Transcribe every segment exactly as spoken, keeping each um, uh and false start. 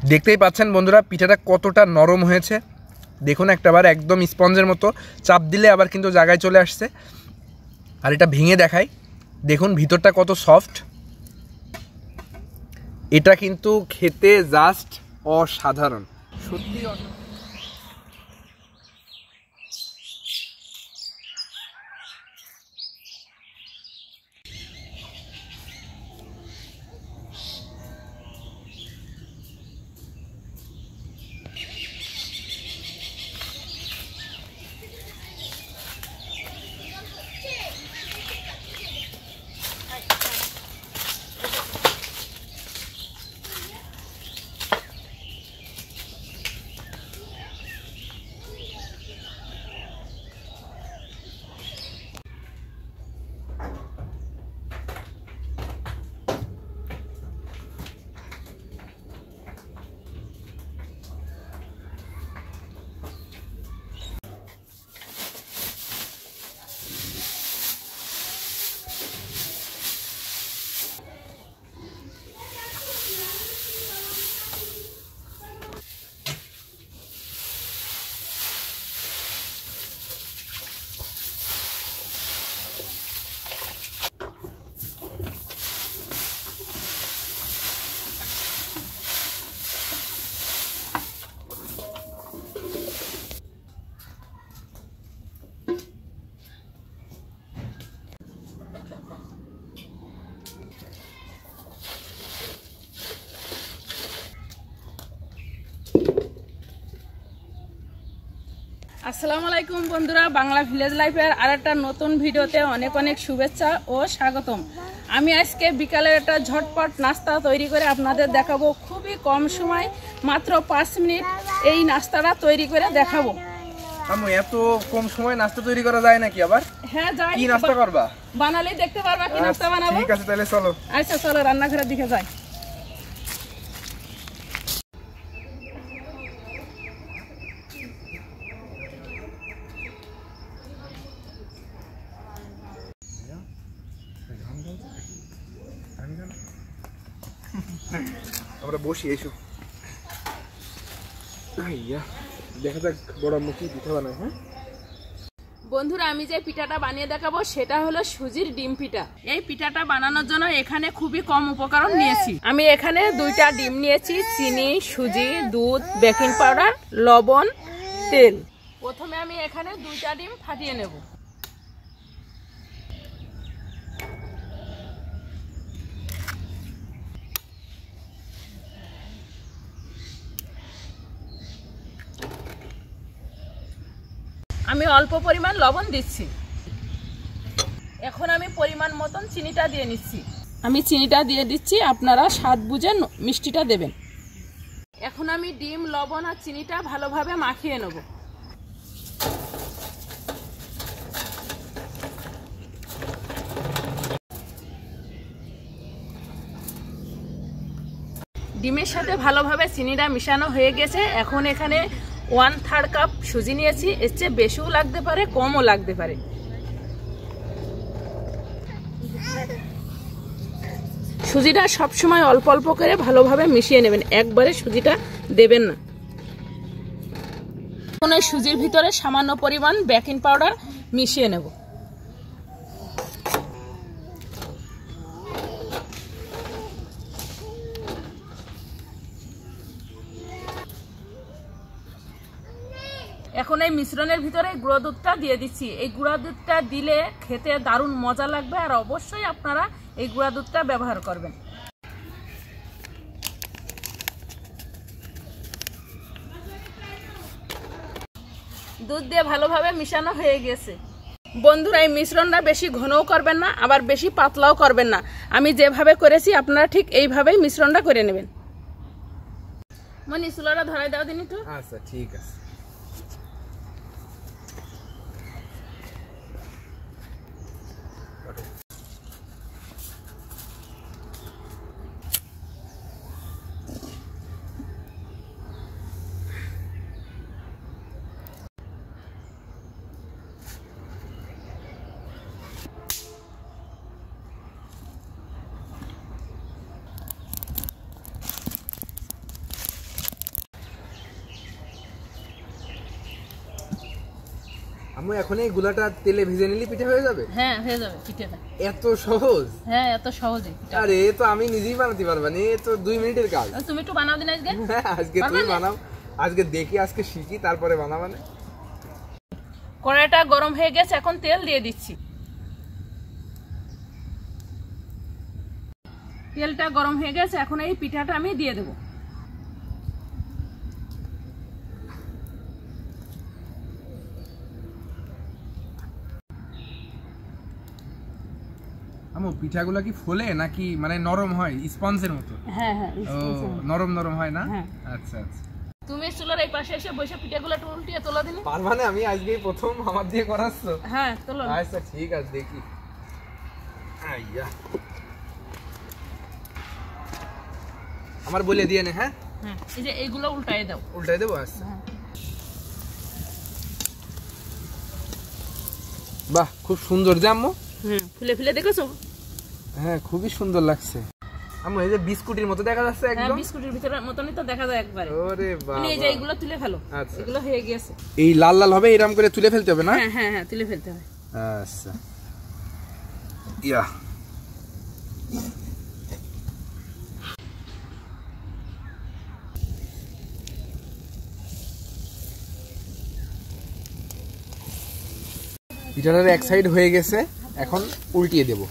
দেখতেই পাচ্ছেন বন্ধুরা পিঠাটা কতটা নরম হয়েছে, দেখুন একটাবার একদম স্পঞ্জের মতো, চাপ দিলে আবার কিন্তু জায়গায় চলে আসছে। আর এটা ভেঙে দেখাই, দেখুন ভিতরটা কত সফট। এটা কিন্তু খেতে জাস্ট অসাধারণ, সত্যি অসাধারণ। আসসালামু আলাইকুম বন্ধুরা, বাংলা ভিলেজ লাইফের আরেকটা নতুন ভিডিওতে অনেক অনেক শুভেচ্ছা ও স্বাগতম। আমি আজকে বিকালে একটা ঝটপট নাস্তা তৈরি করে আপনাদের দেখাবো। খুবই কম সময়, মাত্র পাঁচ মিনিট এই নাস্তাটা তৈরি করে দেখাবো। আম্মু এত কম সময় নাস্তা তৈরি করা যায় নাকি? আবার হ্যাঁ যাই। কি নাস্তা করবা? বানালে দেখতে পারবা কি নাস্তা বানাবো। ঠিক আছে তাহলে চলো। আচ্ছা চলো রান্নাঘরের দিকে যাই। আমরা বসি, এসো। দেখা যাক বড় মুখী পিঠা বানায়। হ্যাঁ বন্ধুরা, আমি যে পিঠাটা বানিয়ে দেখাবো সেটা হলো সুজির ডিম পিঠা। এই পিঠাটা বানানোর জন্য এখানে খুবই কম উপকরণ নিয়েছি। আমি এখানে দুইটা ডিম নিয়েছি, চিনি, সুজি, দুধ, বেকিং পাউডার, লবণ, তেল। প্রথমে আমি এখানে দুইটা ডিম ফাটিয়ে নেব। আমি অল্প পরিমাণ লবণ দিচ্ছি। এখন আমি পরিমাণ মতন চিনিটা দিয়ে নিচ্ছি। আমি চিনিটা দিয়ে দিচ্ছি, আপনারা স্বাদ বুঝে মিষ্টিটা দেবেন। এখন আমি ডিম, লবণ আর চিনিটা ভালোভাবে মাখিয়ে নেব। ডিমের সাথে ভালোভাবে চিনিটা মিশানো হয়ে গেছে। এখন এখানে ওয়ান থার্ড কাপ সুজি নিয়েছি। এর চেয়ে বেশিও লাগতে পারে, কমও লাগতে পারে। সুজিটা সবসময় অল্প অল্প করে ভালোভাবে মিশিয়ে নেবেন, একবারে সুজিটা দেবেন না। এখন এই সুজির ভিতরে সামান্য পরিমাণ বেকিং পাউডার মিশিয়ে নেব। এখন এই মিশ্রণের ভিতরে গুঁড়ো দুধটা দিয়ে দিচ্ছি। এই গুঁড়া দুধটা দিলে খেতে দারুণ মজা লাগবে, আর অবশ্যই আপনারা এই গুঁড়া দুধটা ব্যবহার করবেন। দুধ দিয়ে ভালোভাবে মিশানো হয়ে গেছে। বন্ধুরা, এই মিশ্রণটা বেশি ঘনও করবেন না, আবার বেশি পাতলাও করবেন না। আমি যেভাবে করেছি আপনারা ঠিক এইভাবেই মিশ্রণটা করে নেবেন। মনি চুলাটা ধরাই দাও দিন একটু। আচ্ছা ঠিক আছে। আম্মু এখন এই গুলাটা তেলে ভেজে নিলে পিঠা হয়ে যাবে? হ্যাঁ হয়ে যাবে পিঠাটা। এত সহজ? হ্যাঁ এত সহজে। আরে এ তো আমি নিজেই বানাতে পারবো না, এ তো দুই মিনিটের কাজ। তুমি একটু বানাও দিন আজকে। হ্যাঁ আজকে তুমি বানাও, আজকে দেখি, আজকে শিখি, তারপরে বানাবানে। কড়াইটা গরম হয়ে গেছে, এখন তেল দিয়ে দিচ্ছি। তেলটা গরম হয়ে গেছে, এখন এই পিঠাটা আমি দিয়ে দেবো। আম্মু পিঠাগুলো কি ফোলে নাকি মানে নরম হয় স্পঞ্জের মতো? হ্যাঁ হ্যাঁ ও নরম নরম হয় না? হ্যাঁ। আচ্ছা আচ্ছা। তুমি চুলার এই পাশে এসে বসে পিঠাগুলো একটু উল্টিয়ে তোলা দিন। পারবা না? আমি আজকেই প্রথম আমার দিয়ে করাচ্ছো? হ্যাঁ তোলো। আচ্ছা ঠিক আছে, দেখি। আইয়া আমার বলে দিয়ে নে। হ্যাঁ হ্যাঁ এই যে এইগুলো উল্টাই দাও। উল্টাই দেবো? আচ্ছা। বাহ খুব সুন্দর যে আম্মু। হুম ফুলে ফুলে দেখেছো? হ্যাঁ খুবই সুন্দর লাগছে আম্মু। এই যে বিস্কুটের মতো দেখা যাচ্ছে একদম। হ্যাঁ বিস্কুটের ভিতরে মতনই তো দেখা যায় একবারে। ওরে বাবা, এই যে এগুলো তুলে ফেলো। আচ্ছা এগুলো হয়ে গেছে। এই লাল লাল হবে এরকম করে তুলে ফেলতে হবে না? হ্যাঁ হ্যাঁ হ্যাঁ তুলে ফেলতে হবে। আচ্ছা ইয়া পিঠাটার এক সাইড হয়ে গেছে, এখন উল্টিয়ে দেব।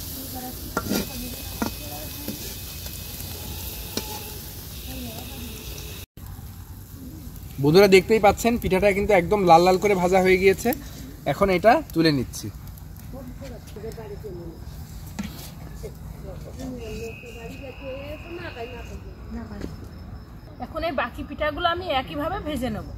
বন্ধুরা দেখতেই পাচ্ছেন পিঠাটা কিন্তু একদম লাল লাল করে ভাজা হয়ে গিয়েছে, এখন এটা তুলে নিচ্ছি। এখন এই বাকি পিঠাগুলো আমি একইভাবে ভেজে নেব।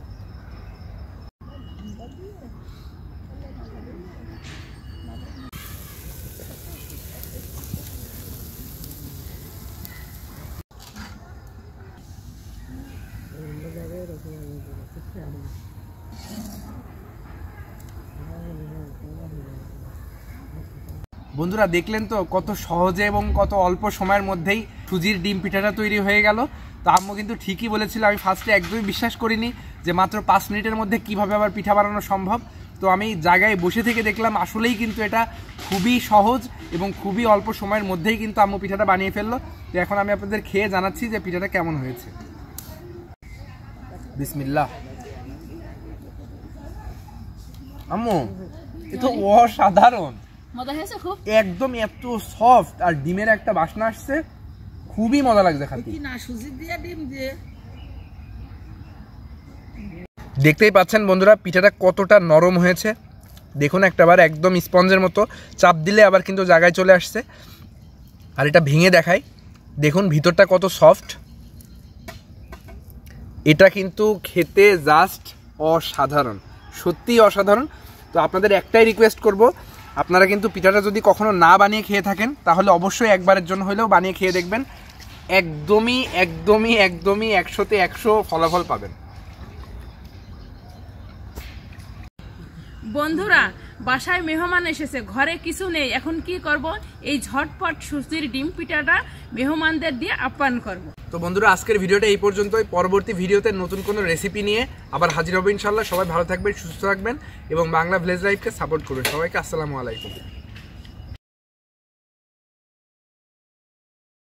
বন্ধুরা দেখলেন তো কত সহজে এবং কত অল্প সময়ের মধ্যেই সুজির ডিম পিঠাটা তৈরি হয়ে গেল। তো আম্মু কিন্তু ঠিকই বলেছিল, আমি ফার্স্টে একদমই বিশ্বাস করিনি যে মাত্র পাঁচ মিনিটের মধ্যে কিভাবে আবার পিঠা বানানো সম্ভব। তো আমি জায়গায় বসে থেকে দেখলাম আসলেই কিন্তু এটা খুবই সহজ এবং খুবই অল্প সময়ের মধ্যেই কিন্তু আম্মু পিঠাটা বানিয়ে ফেললো। তো এখন আমি আপনাদের খেয়ে জানাচ্ছি যে পিঠাটা কেমন হয়েছে। বিসমিল্লাহ। আম্মু এ তো অসাধারণ, মজা হয়েছে খুব, একদম এত সফট আর ডিমের একটা বাসনা আসছে, খুবই মজা লাগছে খেতে। না সুজি দিয়ে ডিম দিয়ে। দেখতেই পাচ্ছেন বন্ধুরা পিঠাটা কতটা নরম হয়েছে, দেখুন একটাবার একদম স্পঞ্জের মতো, চাপ দিলে আবার কিন্তু জায়গায় চলে আসছে। আর এটা ভেঙে দেখাই, দেখুন ভিতরটা কত সফট, এটা কিন্তু খেতে জাস্ট অসাধারণ, সত্যিই অসাধারণ। তো আপনাদের একটাই রিকোয়েস্ট করব, আপনারা কিন্তু পিঠাটা যদি কখনো না বানিয়ে খেয়ে থাকেন তাহলে অবশ্যই একবারের জন্য হলেও বানিয়ে খেয়ে দেখবেন, একদমই একদমই একদমই একশোতে একশো ফলাফল পাবেন। বন্ধুরা বাসায় মেহমান এসেছে, ঘরে কিছু নেই, এখন কি করব? এই ঝটপট সুজির ডিম পিঠাটা মেহমানদের দিয়ে আপ্যায়ন করব। তো বন্ধুরা আজকের ভিডিওটা এই পর্যন্তই, পরবর্তী ভিডিওতে নতুন কোনো রেসিপি নিয়ে আবার হাজির হবো ইনশাল্লাহ। সবাই ভালো থাকবেন, সুস্থ থাকবেন এবং বাংলা ভিলেজ লাইফকে সাপোর্ট করবেন। সবাইকে আসসালামু আলাইকুম।